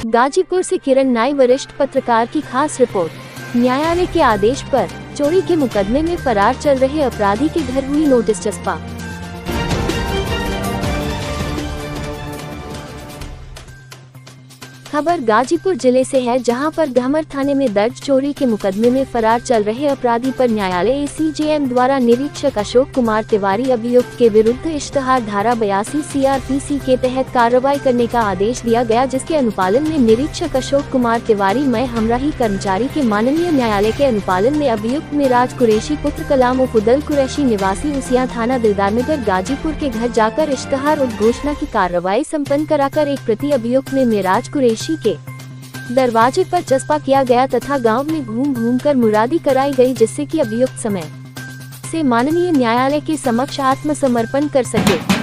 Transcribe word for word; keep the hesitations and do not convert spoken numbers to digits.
गाजीपुर से किरण नाई वरिष्ठ पत्रकार की खास रिपोर्ट। न्यायालय के आदेश पर चोरी के मुकदमे में फरार चल रहे अपराधी के घर हुई नोटिस चस्पा। खबर गाजीपुर जिले से है, जहां पर गहमर थाने में दर्ज चोरी के मुकदमे में फरार चल रहे अपराधी पर न्यायालय एसीजेएम द्वारा निरीक्षक अशोक कुमार तिवारी अभियुक्त के विरुद्ध इश्तहार धारा बयासी सीआरपीसी के तहत कार्रवाई करने का आदेश दिया गया, जिसके अनुपालन में निरीक्षक अशोक कुमार तिवारी मय हमराही कर्मचारी के माननीय न्यायालय के अनुपालन में अभियुक्त मिराज कुरैशी पुत्र कलाम उफुदल कुरैशी निवासी उसिया थाना दिलदारनगर गाजीपुर के घर जाकर इश्तहार उद्घोषणा की कार्रवाई संपन्न कराकर एक प्रति अभियुक्त में मिराज कुरैशी के दरवाजे पर चस्पा किया गया तथा गांव में घूम घूम कर मुरादी कराई गई, जिससे कि अभियुक्त समय से माननीय न्यायालय के समक्ष आत्मसमर्पण कर सके।